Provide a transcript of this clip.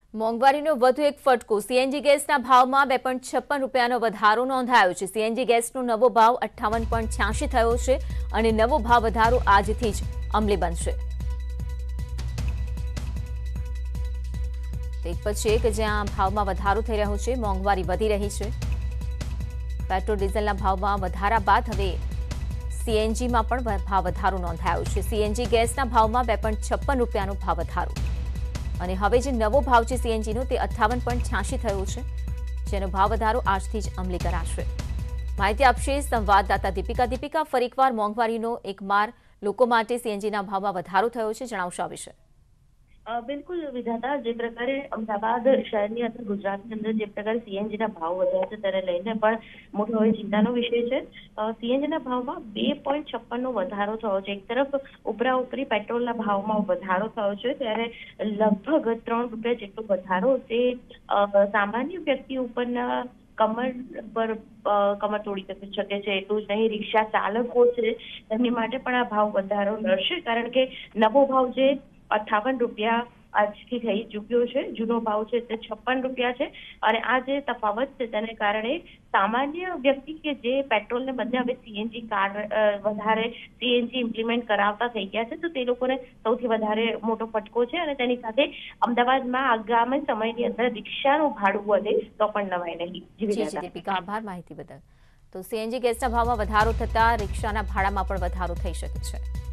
મોંઘવારીનો વધુ એક ફટકો સીએનજી ગેસના ભાવમાં 2.56 રૂપિયાનો વધારો નોંધાયો છે। સીએનજી ગેસનો નવો ભાવ 58.86 થયો છે અને નવો ભાવ વધારો આજથી જ અમલી બનશે। એક પછી એક જ્યાં ભાવમાં વધારો થઈ રહ્યો છે, મોંઘવારી વધી રહી છે। પેટ્રોલ ડીઝલના ભાવમાં વધારા બાદ હવે સીએનજીમાં પણ ભાવ વધારો નોંધાયો છે। સીએનજી ગેસના ભાવમાં 2.56 રૂપિયાનો ભાવ વધારો અને હવે જે નવો ભાવ છે સીએનજીનો તે 58.86 થયો છે, જેનો ભાવ વધારો આજથી જ અમલી કરાશે। માહિતી આપશે સંવાદદાતા દીપિકા। ફરી એકવાર મોંઘવારીનો એક માર લોકો માટે સીએનજીના ભાવમાં વધારો થયો છે, જણાવશો આ વિશે? બિલકુલ વિધાતા, જે પ્રકારે અમદાવાદ શહેરની અંદર ગુજરાતની અંદર જે પ્રકારે સીએનજીના ભાવ વધ્યા છે તેને લઈને પણ મોટો હવે ચિંતાનો વિષય છે। સીએનજીના ભાવમાં 2.56 વધારો થયો છે। એક તરફ ઉપરી પેટ્રોલના ભાવમાં વધારો થયો છે, ત્યારે લગભગ 3 રૂપિયા જેટલો વધારો તે સામાન્ય વ્યક્તિ ઉપરના કમર પર કમર તોડી શકે છે। એટલું જ નહીં, રિક્ષા ચાલકો છે તેમની માટે પણ આ ભાવ વધારો નડશે, કારણ કે નવો ભાવ જે 58 રૂપિયા આજથી થઈ ચૂક્યો છે, જૂનો ભાવ છે તે 56 રૂપિયા છે અને આ જે તફાવત છે તેને કારણે સામાન્ય વ્યક્તિ કે જે પેટ્રોલને બદલે હવે સીએનજી કાર્ડ વધારે સીએનજી ઇમ્પ્લિમેન્ટ કરાવતા થઈ ગયા છે, તો તે લોકોને સૌથી વધારે મોટો ફટકો છે અને તેની સાથે અમદાવાદમાં આગામી સમયની અંદર રિક્ષાનું ભાડું વધે તો પણ નવાય નહીં। જી દીપિકા, આભાર માહિતી બદલ। તો સીએનજી ગેસના ભાવમાં વધારો થતા રિક્ષાના ભાડામાં પણ વધારો થઈ શકે છે।